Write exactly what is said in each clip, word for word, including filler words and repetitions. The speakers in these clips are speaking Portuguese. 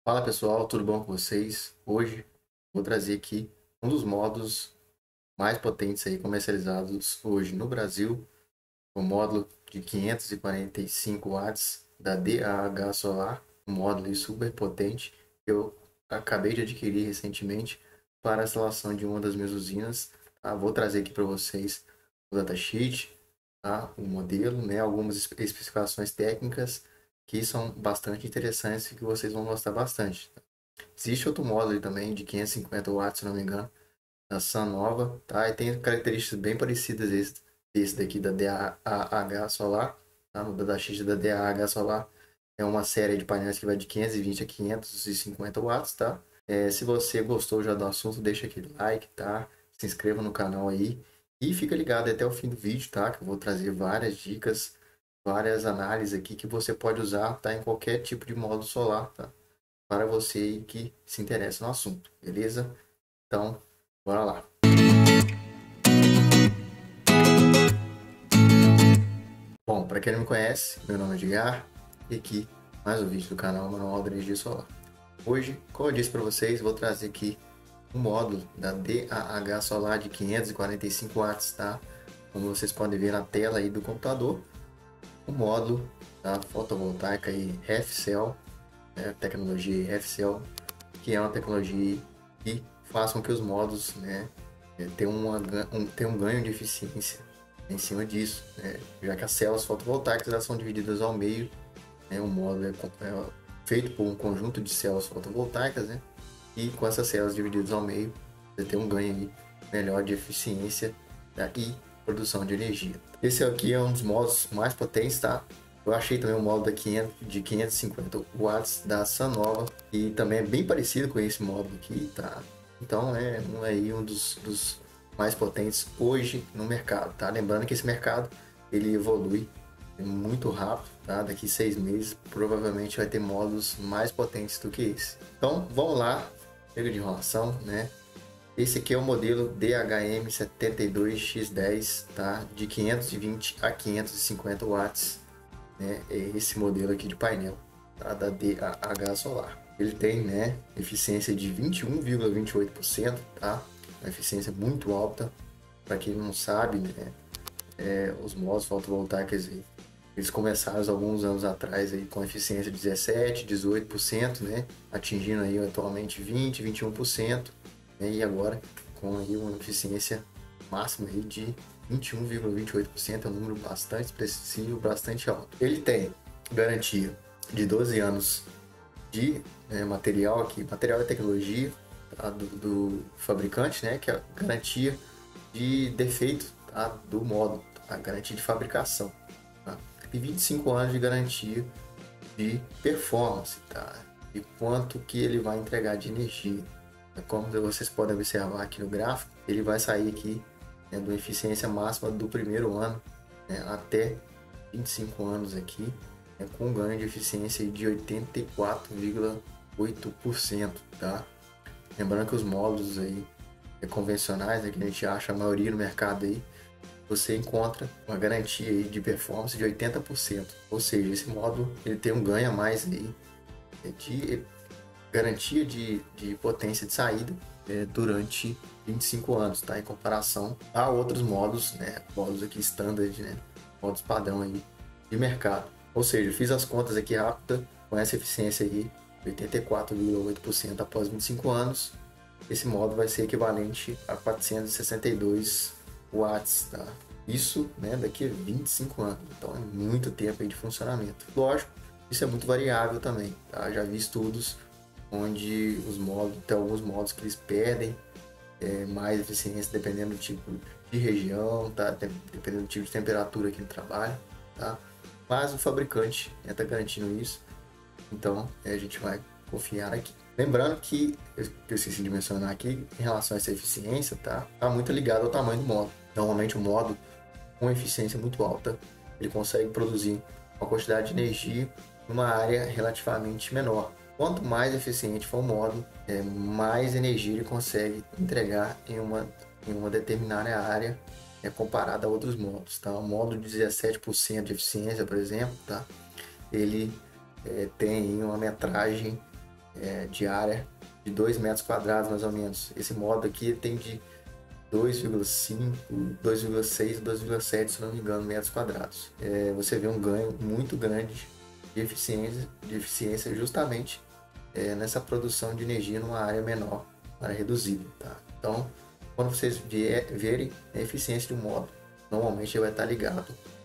Fala pessoal, tudo bom com vocês? Hoje vou trazer aqui um dos modos mais potentes aí comercializados hoje no Brasil, o módulo de quinhentos e quarenta e cinco watts da D A H Solar, um módulo aí super potente que eu acabei de adquirir recentemente para a instalação de uma das minhas usinas. Tá? Vou trazer aqui para vocês o datasheet, tá? O modelo, né? Algumas espe- especificações técnicas que são bastante interessantes e que vocês vão gostar bastante. Existe outro módulo também de quinhentos e cinquenta watts, se não me engano, da Sun Nova, tá? E tem características bem parecidas esse, esse daqui da D A H Solar, tá? No datasheet da D A H Solar é uma série de painéis que vai de quinhentos e vinte a quinhentos e cinquenta watts, tá? É, se você gostou já do assunto, deixa aquele like, tá? Se inscreva no canal aí e fica ligado até o fim do vídeo, tá? Que eu vou trazer várias dicas, várias análises aqui que você pode usar, tá? Em qualquer tipo de módulo solar, tá? Para você que se interessa no assunto, beleza? Então, bora lá. Bom, para quem não me conhece, meu nome é Edgar e aqui mais um vídeo do canal Manual da Energia Solar. Hoje, como eu disse para vocês, vou trazer aqui um módulo da D A H Solar de quinhentos e quarenta e cinco watts, tá? Como vocês podem ver na tela aí do computador, o módulo da fotovoltaica aí F-Cell, né, tecnologia F-Cell, que é uma tecnologia que faz com que os módulos, né, tenham, uma, um, tenham um ganho de eficiência em cima disso, né, já que as células fotovoltaicas elas são divididas ao meio, né, um módulo é, é feito por um conjunto de células fotovoltaicas, né, e com essas células divididas ao meio, você tem um ganho aí melhor de eficiência, tá, e produção de energia. Esse aqui é um dos módulos mais potentes, tá? Eu achei também um módulo de quinhentos e cinquenta watts da Sunova, e também é bem parecido com esse módulo aqui, tá? Então é um, aí um dos, dos mais potentes hoje no mercado, tá? Lembrando que esse mercado ele evolui muito rápido, tá? Daqui seis meses provavelmente vai ter módulos mais potentes do que esse. Então vamos lá, chega de enrolação, né? Esse aqui é o modelo D H M setenta e dois X dez, tá? De quinhentos e vinte a quinhentos e cinquenta watts, né? É esse modelo aqui de painel, tá? Da D A H Solar. Ele tem, né, eficiência de vinte e um vírgula vinte e oito por cento, tá? Uma eficiência muito alta. Para quem não sabe, né, é, os módulos fotovoltaicos eles começaram alguns anos atrás aí com eficiência de dezessete, dezoito por cento, né? Atingindo aí atualmente vinte, vinte e um por cento, né? E agora com aí uma eficiência máxima aí de vinte e um vírgula vinte e oito por cento, é um número bastante expressivo, bastante alto. Ele tem garantia de doze anos de, né, material aqui, material e tecnologia, tá? do, do fabricante, né? Que é a garantia de defeito, tá? Do módulo, a garantia de fabricação, tá? E vinte e cinco anos de garantia de performance, tá? E quanto que ele vai entregar de energia. Como vocês podem observar aqui no gráfico, ele vai sair aqui, né, de uma eficiência máxima do primeiro ano, né, até vinte e cinco anos aqui, né, com um ganho de eficiência de oitenta e quatro vírgula oito por cento, tá? Lembrando que os módulos aí convencionais, né, que a gente acha a maioria no mercado aí, você encontra uma garantia aí de performance de oitenta por cento. Ou seja, esse módulo ele tem um ganho a mais aí de garantia de, de potência de saída, é, durante vinte e cinco anos, tá? Em comparação a outros módulos, né? Módulos aqui standard, né? Módulos padrão aí de mercado. Ou seja, eu fiz as contas aqui rápida com essa eficiência aí, oitenta e quatro vírgula oito por cento após vinte e cinco anos. Esse módulo vai ser equivalente a quatrocentos e sessenta e dois watts, tá? Isso, né, daqui a vinte e cinco anos, então é muito tempo aí de funcionamento. Lógico, isso é muito variável também, tá? Já vi estudos onde os módulos, tem alguns módulos que eles perdem é, mais eficiência dependendo do tipo de região, tá? Dependendo do tipo de temperatura que ele trabalha, tá? Mas o fabricante está garantindo isso, então é, a gente vai confiar aqui. Lembrando que, eu esqueci de mencionar aqui, em relação a essa eficiência, tá? Tá muito ligado ao tamanho do módulo. Normalmente o módulo com eficiência muito alta, ele consegue produzir uma quantidade de energia numa área relativamente menor. Quanto mais eficiente for o módulo, é, mais energia ele consegue entregar em uma, em uma determinada área, é, comparada a outros módulos. Tá? O módulo de dezessete por cento de eficiência, por exemplo, tá? Ele é, tem uma metragem é, de área de dois metros quadrados, mais ou menos. Esse módulo aqui tem de dois vírgula cinco, dois vírgula seis, dois vírgula sete, se não me engano, metros quadrados. É, você vê um ganho muito grande de eficiência, de eficiência justamente é, nessa produção de energia numa área menor, área reduzida. Tá? Então, quando vocês vier, verem a eficiência de um módulo, normalmente ele vai estar ligado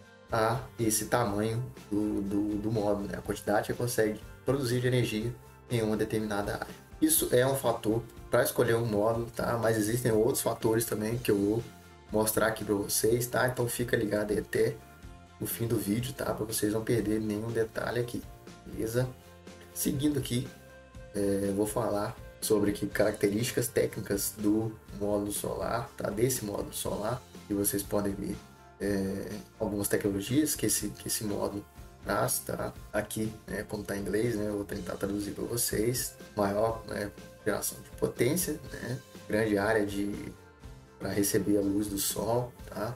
a esse tamanho do, do, do módulo, né? A quantidade que consegue produzir de energia em uma determinada área. Isso é um fator para escolher um módulo, tá? Mas existem outros fatores também que eu vou mostrar aqui para vocês, tá? Então fica ligado aí até o fim do vídeo, tá? Para vocês não perderem nenhum detalhe aqui, beleza? Seguindo aqui, é, eu vou falar sobre aqui características técnicas do módulo solar, tá? Desse módulo solar, que vocês podem ver é, algumas tecnologias que esse, que esse módulo traz, tá? Aqui, né, como está em inglês, né, eu vou tentar traduzir para vocês. Maior, né, geração de potência, né? Grande área de para receber a luz do sol, tá?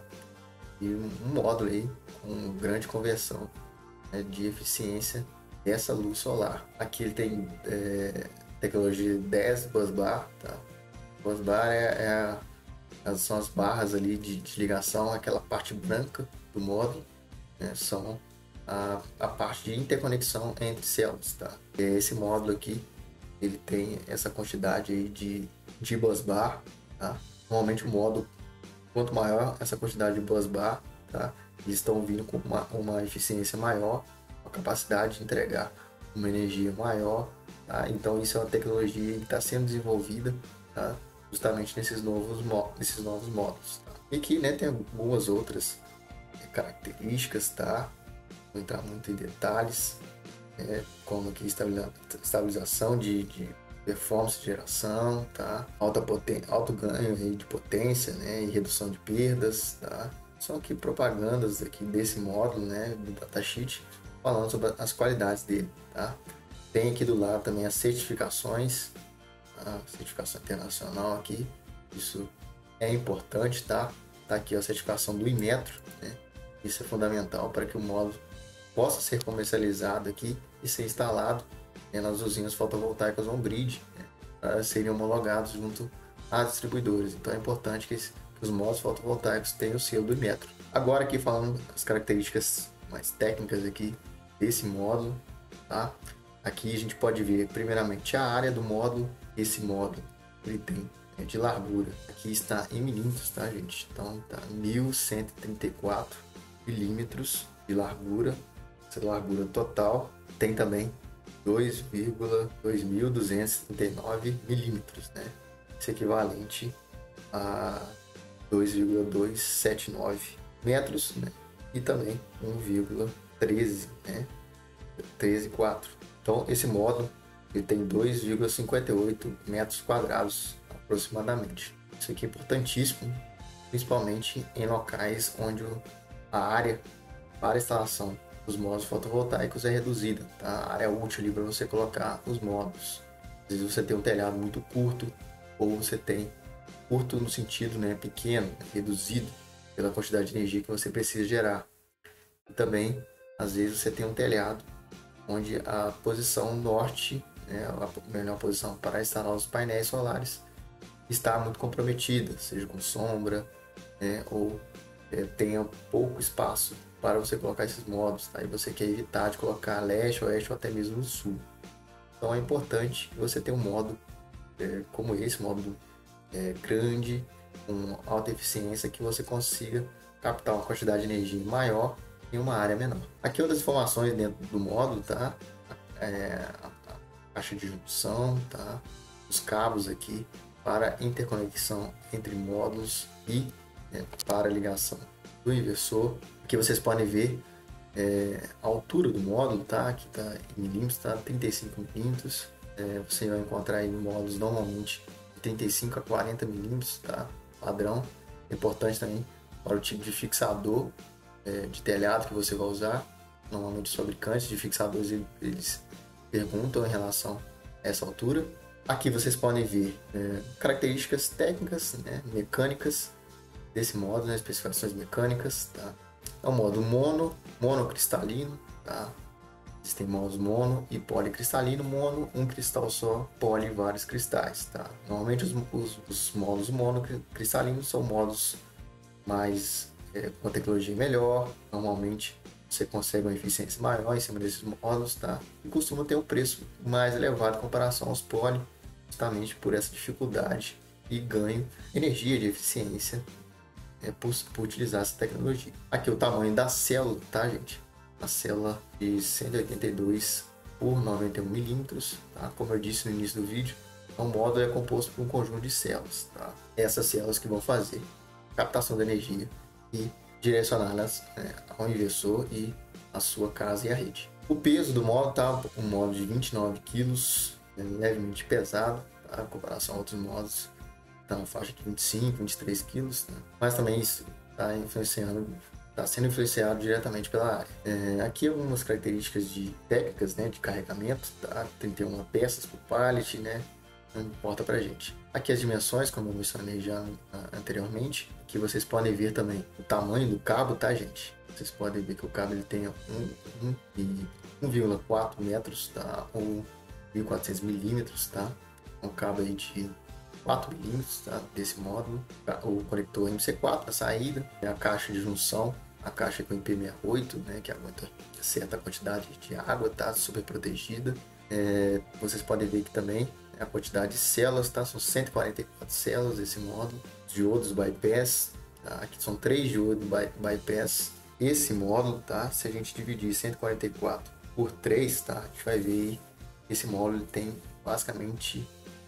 E um, um módulo aí com grande conversão, né, de eficiência dessa luz solar. Aqui ele tem é, tecnologia dez busbar, tá? Busbar é, é a, são as barras ali de, de ligação, aquela parte branca do módulo, né? São a, a parte de interconexão entre células, tá? E esse módulo aqui, ele tem essa quantidade aí de, de busbar, tá? Normalmente o módulo, quanto maior essa quantidade de busbar, tá? Eles estão vindo com uma, uma eficiência maior, uma capacidade de entregar uma energia maior, tá? Então isso é uma tecnologia que está sendo desenvolvida, tá? Justamente nesses novos, nesses novos módulos, tá? E aqui, né, tem algumas outras características, tá? Vou entrar muito em detalhes, é, como aqui estabilização de, de performance de geração, tá? Alta potência, alto ganho de potência, né? E redução de perdas, tá? São aqui propagandas aqui desse módulo, né, do datasheet, falando sobre as qualidades dele, tá? Tem aqui do lado também as certificações, a certificação internacional aqui, isso é importante, tá? Tá aqui a certificação do Inmetro, né? Isso é fundamental para que o módulo possa ser comercializado aqui e ser instalado, né, nas usinas fotovoltaicas on-grid, né, para serem homologados junto às distribuidoras. Então é importante que, esse, que os módulos fotovoltaicos tenham o selo do Inmetro. Agora aqui falando das características mais técnicas aqui desse módulo, tá? Aqui a gente pode ver primeiramente a área do módulo. Esse módulo ele tem, né, de largura, aqui está em milímetros, tá, gente? Então tá mil cento e trinta e quatro milímetros de largura, essa largura total. Tem também dois mil duzentos e trinta e nove milímetros, né? Isso é equivalente a dois vírgula duzentos e setenta e nove metros, né? E também um vírgula treze, né? treze vírgula quatro. Então esse módulo ele tem dois vírgula cinquenta e oito metros quadrados aproximadamente. Isso aqui é importantíssimo, principalmente em locais onde a área para a instalação dos módulos fotovoltaicos é reduzida, tá? A área útil ali para você colocar os módulos. Às vezes você tem um telhado muito curto, ou você tem curto no sentido, né, pequeno, reduzido pela quantidade de energia que você precisa gerar. E também, às vezes, você tem um telhado onde a posição norte, né, a melhor posição para instalar os painéis solares, está muito comprometida, seja com sombra, né, ou é, tenha pouco espaço para você colocar esses módulos, tá? E você quer evitar de colocar leste, oeste ou até mesmo no sul. Então é importante que você tenha um módulo é, como esse, módulo é, grande, com alta eficiência, que você consiga captar uma quantidade de energia maior em uma área menor. Aqui outras informações dentro do módulo, tá? É, a, a caixa de junção, tá? Os cabos aqui para interconexão entre módulos e, né, para ligação do inversor. Aqui vocês podem ver é, a altura do módulo, tá? Aqui está em milímetros, tá? trinta e cinco milímetros. É, você vai encontrar aí módulos normalmente de trinta e cinco a quarenta milímetros, tá? Padrão. É importante também para o tipo de fixador é, de telhado que você vai usar. Normalmente os fabricantes de fixadores eles perguntam em relação a essa altura. Aqui vocês podem ver é, características técnicas, né, mecânicas desse módulo, né, especificações mecânicas, tá? É um módulo mono, monocristalino, tá? Existem módulos mono e policristalino. Mono, um cristal só, poli, vários cristais, tá? Normalmente os, os, os módulos monocristalinos são módulos mais é, com tecnologia melhor. Normalmente você consegue uma eficiência maior em cima desses módulos, tá? E costuma ter um preço mais elevado em comparação aos poli, justamente por essa dificuldade e ganho de energia, de eficiência, é, por, por utilizar essa tecnologia. Aqui o tamanho da célula, tá, gente? A célula de cento e oitenta e dois por noventa e um milímetros, tá? Como eu disse no início do vídeo, o módulo é composto por um conjunto de células, tá? Essas células que vão fazer captação de energia e direcioná-las é, ao inversor e à sua casa e à rede. O peso do módulo tá um módulo de vinte e nove quilos, é levemente pesado, tá? Em comparação a outros módulos, tá na faixa de vinte e cinco, vinte e três quilos, né? Mas também isso está influenciando, está sendo influenciado diretamente pela área. É, aqui algumas características de técnicas, né, de carregamento, tá? trinta e uma peças por pallet, né? Não importa pra gente. Aqui as dimensões, como eu mencionei já anteriormente, que vocês podem ver também o tamanho do cabo, tá, gente? Vocês podem ver que o cabo ele tem um vírgula quatro metros, tá? Ou mil e quatrocentos milímetros, tá? Um cabo aí de quatro milímetros, tá? Desse módulo. O conector M C quatro na saída, a caixa de junção, a caixa com I P sessenta e oito, né? Que aguenta certa quantidade de água, tá? Super protegida. É, vocês podem ver que também a quantidade de células, tá? São cento e quarenta e quatro células esse módulo. Diodos bypass, tá? Aqui são três diodos bypass. Esse módulo, tá? Se a gente dividir cento e quarenta e quatro por três, tá? A gente vai ver que esse módulo tem basicamente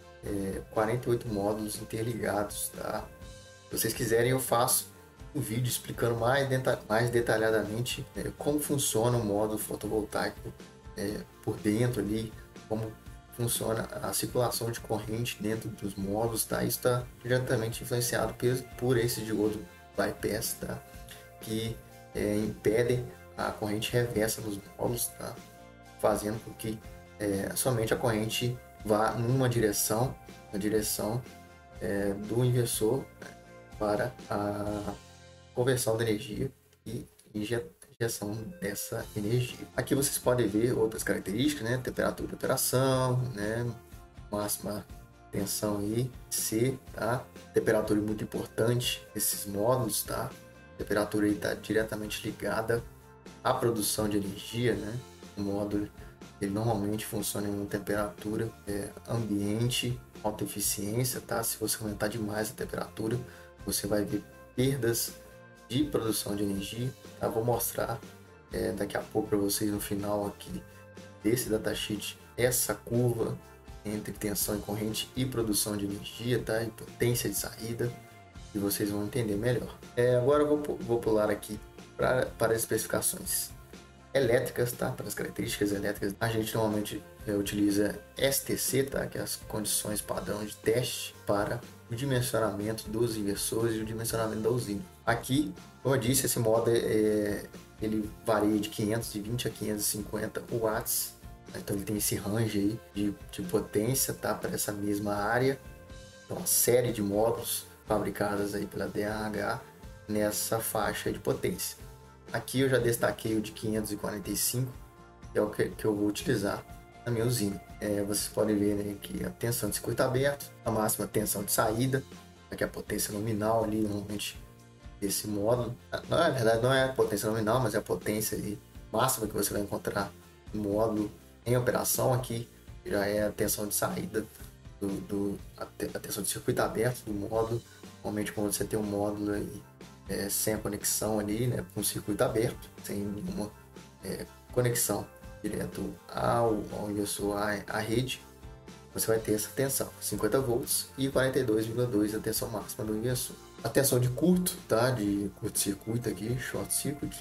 é, quarenta e oito módulos interligados, tá? Se vocês quiserem, eu faço um vídeo explicando mais, mais detalhadamente é, como funciona o módulo fotovoltaico é, por dentro ali, como funciona a circulação de corrente dentro dos módulos, tá? Isso está diretamente influenciado por, por esse diodo bypass, tá? Que é, impedem a corrente reversa nos módulos, tá? Fazendo com que é, somente a corrente vá numa direção, na direção é, do inversor, né, para a conversão de energia e injeção dessa energia. Aqui vocês podem ver outras características, né? Temperatura de operação, né? Máxima tensão aí, C, tá? Temperatura muito importante nesses módulos, tá? A temperatura aí está diretamente ligada à produção de energia, né? O módulo ele normalmente funciona em uma temperatura é, ambiente, alta eficiência, tá? Se você aumentar demais a temperatura, você vai ver perdas de produção de energia, tá? Vou mostrar é, daqui a pouco para vocês no final aqui desse datasheet essa curva entre tensão e corrente e produção de energia, tá? E potência de saída, e vocês vão entender melhor. É, agora eu vou, vou pular aqui pra, para as especificações elétricas, tá? Para as características elétricas, a gente normalmente é, utiliza S T C, tá? Que é as condições padrão de teste para o dimensionamento dos inversores e o dimensionamento da usina. Aqui, como eu disse, esse módulo é, ele varia de quinhentos e vinte a quinhentos e cinquenta watts, então ele tem esse range aí de, de potência, tá? Para essa mesma área, então, uma série de módulos fabricados aí pela D A H nessa faixa de potência. Aqui eu já destaquei o de quinhentos e quarenta e cinco, que é o que, que eu vou utilizar na minha usina. É, vocês podem ver, né, que a tensão de circuito aberto, a máxima tensão de saída, aqui a potência nominal ali, normalmente, desse módulo. Não, na verdade não é a potência nominal, mas é a potência ali, máxima que você vai encontrar no módulo em operação. Aqui já é a tensão de saída, do, do, a, te, a tensão de circuito aberto do módulo. Normalmente quando você tem um módulo aí, é, sem a conexão ali, né, com o circuito aberto, sem nenhuma é, conexão direto ao, ao inversor, à, à rede, você vai ter essa tensão, cinquenta volts e quarenta e dois vírgula dois a tensão máxima do inversor. A tensão de curto, tá, de curto-circuito aqui, short circuit,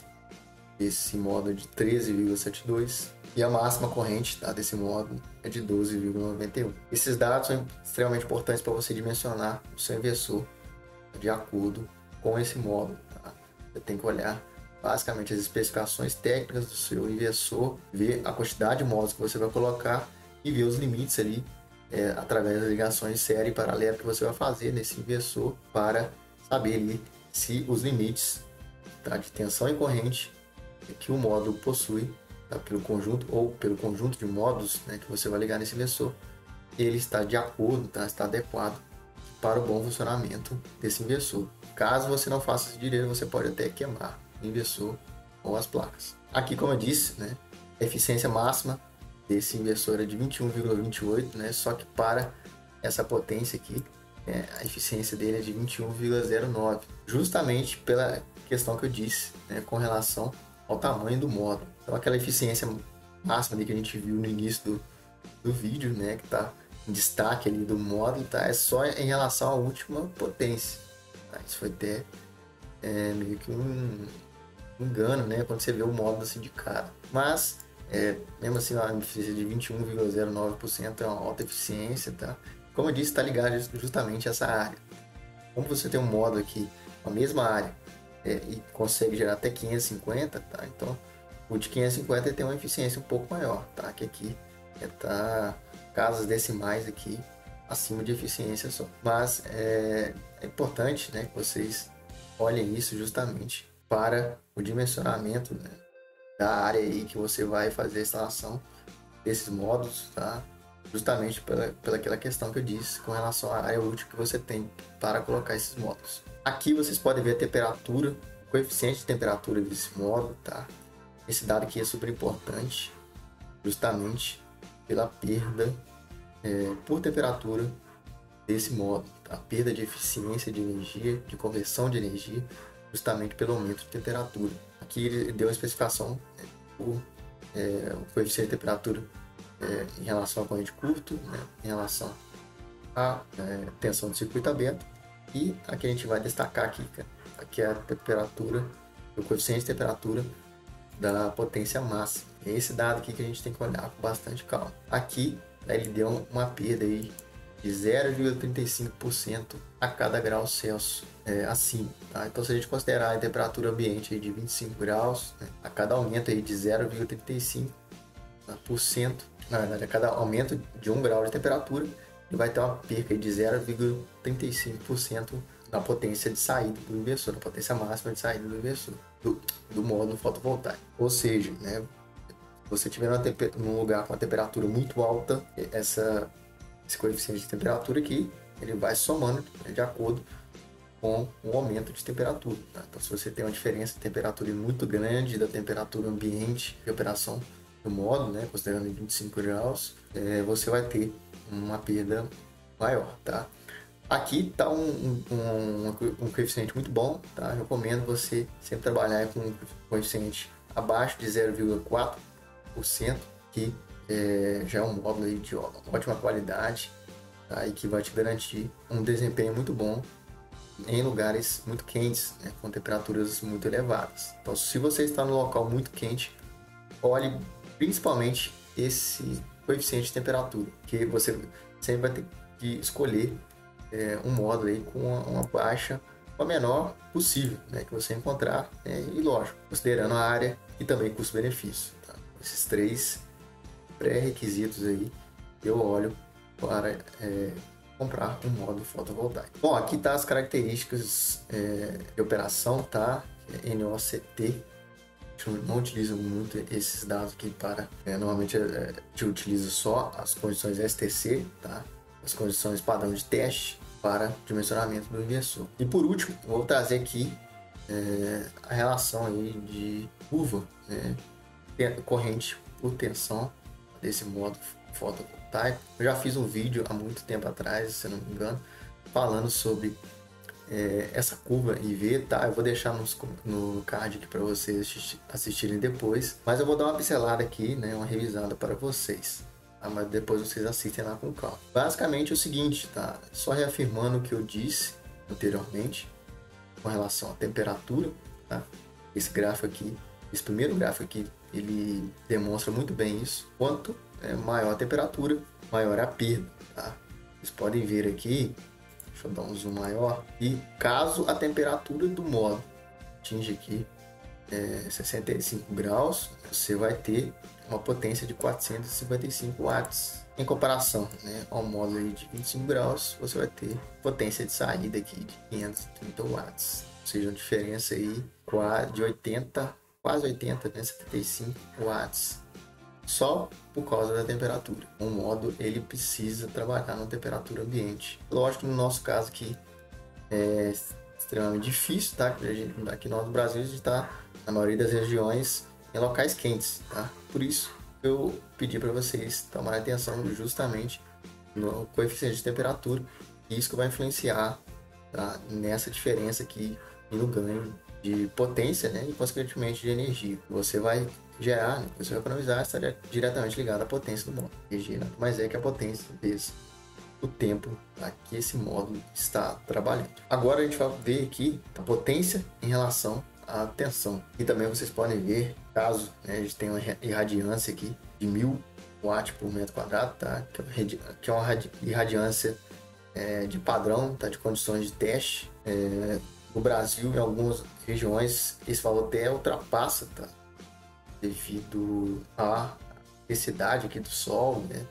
esse módulo é de treze vírgula setenta e dois, e a máxima corrente, tá, desse módulo é de doze vírgula noventa e um. Esses dados são extremamente importantes para você dimensionar o seu inversor de acordo com esse módulo, tá? Você tem que olhar basicamente as especificações técnicas do seu inversor, ver a quantidade de módulos que você vai colocar e ver os limites ali é, através das ligações série e paralela que você vai fazer nesse inversor para saber ali se os limites, tá, de tensão e corrente que o módulo possui tá? Pelo conjunto ou pelo conjunto de modos, né, que você vai ligar nesse inversor, ele está de acordo, tá? Está adequado para o bom funcionamento desse inversor. Caso você não faça isso direito, você pode até queimar o inversor ou as placas. Aqui, como eu disse, né, a eficiência máxima desse inversor é de vinte e um vírgula vinte e oito, né, só que para essa potência aqui, é, a eficiência dele é de vinte e um vírgula zero nove, justamente pela questão que eu disse, né, com relação ao tamanho do módulo. Então, aquela eficiência máxima ali que a gente viu no início do, do vídeo, né, que está em destaque ali do módulo, tá, é só em relação à última potência. Tá? Isso foi até é, meio que um engano, né, quando você vê o módulo assim de cara. Mas, é, mesmo assim, a eficiência de vinte e um vírgula zero nove por cento é uma alta eficiência, tá? Como eu disse, está ligado justamente a essa área. Como você tem um módulo aqui, a mesma área, é, e consegue gerar até quinhentos e cinquenta, tá? Então, o de quinhentos e cinquenta tem uma eficiência um pouco maior, tá? Que aqui é, tá casas decimais aqui acima de eficiência só. Mas é, é importante, né, que vocês olhem isso justamente para o dimensionamento, né, da área aí que você vai fazer a instalação desses módulos, tá? Justamente pela, pela aquela questão que eu disse com relação à área útil que você tem para colocar esses módulos. Aqui vocês podem ver a temperatura, o coeficiente de temperatura desse módulo, tá? Esse dado aqui é super importante, justamente pela perda é, por temperatura desse módulo, tá? Perda de eficiência de energia, de conversão de energia, justamente pelo aumento de temperatura. Aqui ele deu uma especificação, né, por é, o coeficiente de temperatura é, em relação ao corrente curto, né, em relação à é, tensão do circuito aberto, e aqui a gente vai destacar aqui, aqui é a temperatura, o coeficiente de temperatura da potência máxima. É esse dado aqui que a gente tem que olhar com bastante calma. Aqui, né, ele deu uma perda aí de zero vírgula trinta e cinco por cento a cada grau Celsius é, acima. Tá? Então, se a gente considerar a temperatura ambiente aí de vinte e cinco graus, né, a cada aumento aí de zero vírgula trinta e cinco por cento, na verdade, a cada aumento de um grau de temperatura, ele vai ter uma perca aí de zero vírgula trinta e cinco por cento na potência de saída do inversor, na potência máxima de saída do inversor, do, do módulo fotovoltaico. Ou seja, né, se você estiver num lugar com uma temperatura muito alta, essa, esse coeficiente de temperatura aqui, ele vai somando, né, de acordo com o aumento de temperatura. Tá? Então, se você tem uma diferença de temperatura muito grande da temperatura ambiente de operação do módulo, né, considerando vinte e cinco graus, é, você vai ter uma perda maior, tá? Aqui está um, um, um, um coeficiente muito bom, tá? Eu recomendo você sempre trabalhar com um coeficiente abaixo de zero vírgula quatro por cento, que é, já é um módulo aí de ótima qualidade, tá? E que vai te garantir um desempenho muito bom em lugares muito quentes, né, com temperaturas muito elevadas. Então, se você está no local muito quente, olhe principalmente esse coeficiente de temperatura, que você sempre vai ter que escolher é, um módulo aí com uma, uma baixa, a menor possível, né, que você encontrar, né, e lógico, considerando a área e também custo-benefício. Tá? Esses três pré-requisitos aí eu olho para é, comprar um módulo fotovoltaico. Bom, aqui tá as características é, de operação, tá? N O C T. Eu não utilizo muito esses dados aqui para... É, normalmente é, eu utilizo só as condições S T C, tá? As condições padrão de teste para dimensionamento do inversor. E por último, vou trazer aqui é, a relação aí de curva, né, corrente por tensão desse módulo fotovoltaico. Eu já fiz um vídeo há muito tempo atrás, se não me engano, falando sobre é, essa curva I V, tá? Eu vou deixar nos, no card aqui para vocês assistirem depois, mas eu vou dar uma pincelada aqui, né, uma revisada para vocês. Ah, mas depois vocês assistem lá com calma. Basicamente é o seguinte, tá? Só reafirmando o que eu disse anteriormente com relação à temperatura, tá? Esse gráfico aqui, esse primeiro gráfico aqui, ele demonstra muito bem isso. Quanto é maior a temperatura, maior a perda, tá? Vocês podem ver aqui, deixa eu dar um zoom maior, e caso a temperatura do módulo atinja aqui é, sessenta e cinco graus, você vai ter uma potência de quatrocentos e cinquenta e cinco watts. Em comparação, né, ao módulo aí de vinte e cinco graus, você vai ter potência de saída aqui de quinhentos e trinta watts. Ou seja, uma diferença aí de oitenta quase oitenta, né, setenta e cinco watts, só por causa da temperatura. O modo ele precisa trabalhar na temperatura ambiente. Lógico, no nosso caso aqui é extremamente difícil, tá? Aqui no Brasil a gente está, na maioria das regiões, em locais quentes, tá? Por isso eu pedi para vocês tomarem atenção justamente no coeficiente de temperatura, e isso que vai influenciar, tá, nessa diferença aqui e no ganho de potência, né, e consequentemente de energia. Você vai gerar, né, você vai economizar, está diretamente ligado à potência do módulo. Energia nada mais é que a potência vezes o tempo, tá, que esse módulo está trabalhando. Agora a gente vai ver aqui a potência em relação à tensão. E também vocês podem ver, caso, né, a gente tenha uma irradiância aqui de mil watts por metro quadrado, tá, que é uma irradiância é, de padrão, tá, de condições de teste. É, no Brasil, em algumas regiões, esse valor até ultrapassa, tá, devido à intensidade aqui do Sol, né,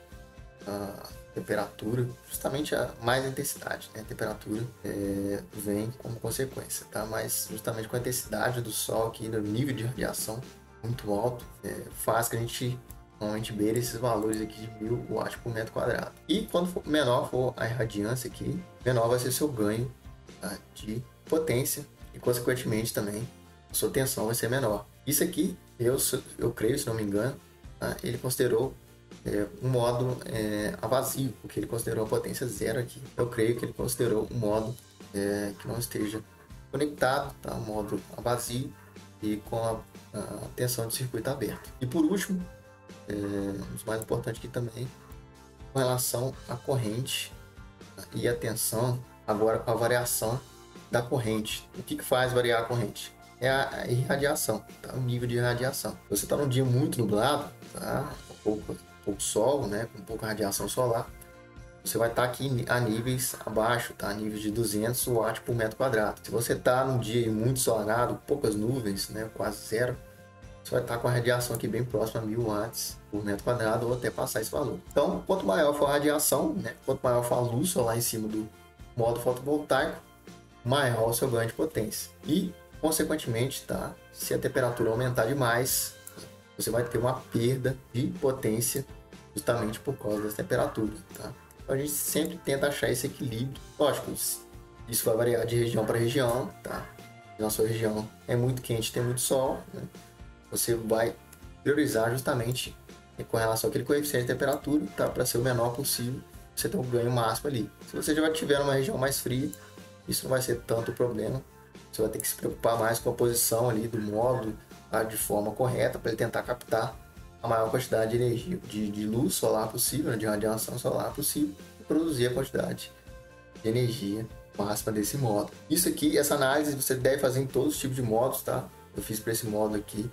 a temperatura, justamente a mais intensidade, né? A temperatura é, vem como consequência, tá? Mas justamente com a intensidade do Sol aqui, no nível de radiação muito alto, é, faz que a gente normalmente beira esses valores aqui de mil watts por metro quadrado. E quando for, menor for a irradiância aqui, menor vai ser seu ganho, tá, de potência, e consequentemente também a sua tensão vai ser menor. Isso aqui, eu, eu creio, se não me engano, tá, ele considerou É, um modo é, a vazio, porque ele considerou a potência zero aqui. Eu creio que ele considerou um modo é, que não esteja conectado, tá? Um modo a vazio e com a, a tensão de circuito aberto. E por último, é, um dos mais importantes aqui também, com relação à corrente, tá, e a tensão, agora com a variação da corrente. O que, que faz variar a corrente? É a irradiação, tá? O nível de irradiação. Você está num dia muito nublado, tá? Um pouco pouco sol, né, com pouca radiação solar, você vai estar tá aqui a níveis abaixo, tá, a níveis de duzentos watts por metro quadrado. Se você está num dia muito ensolarado, poucas nuvens, né, quase zero, você vai estar tá com a radiação aqui bem próxima a mil watts por metro quadrado, ou até passar esse valor. Então, quanto maior for a radiação, né, quanto maior for a luz solar em cima do módulo fotovoltaico, maior o seu ganho de potência. E, consequentemente, tá, se a temperatura aumentar demais, você vai ter uma perda de potência justamente por causa da temperatura, tá? Então a gente sempre tenta achar esse equilíbrio. Lógico, isso vai variar de região para região, tá? Na sua região é muito quente, tem muito sol, né? Você vai priorizar justamente com relação àquele coeficiente de temperatura, tá? Para ser o menor possível, você ter um ganho máximo ali. Se você já tiver uma região mais fria, isso não vai ser tanto problema. Você vai ter que se preocupar mais com a posição ali do módulo, tá, de forma correta, para ele tentar captar a maior quantidade de energia, de, de luz solar possível, de radiação solar possível, e produzir a quantidade de energia máxima desse módulo. Isso aqui, essa análise você deve fazer em todos os tipos de módulos, tá? Eu fiz para esse módulo aqui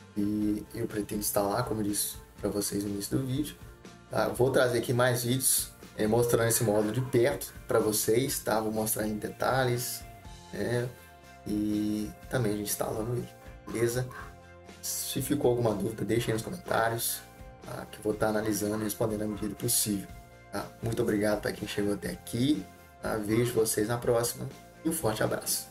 e eu pretendo instalar, como eu disse para vocês no início do vídeo. Tá? Vou trazer aqui mais vídeos é, mostrando esse módulo de perto para vocês, tá? Vou mostrar em detalhes, né? E também a gente instalando ele, beleza? Se ficou alguma dúvida, deixe aí nos comentários, tá? Que eu vou estar analisando e respondendo à medida possível, tá? Muito obrigado para quem chegou até aqui, tá? Vejo vocês na próxima e um forte abraço.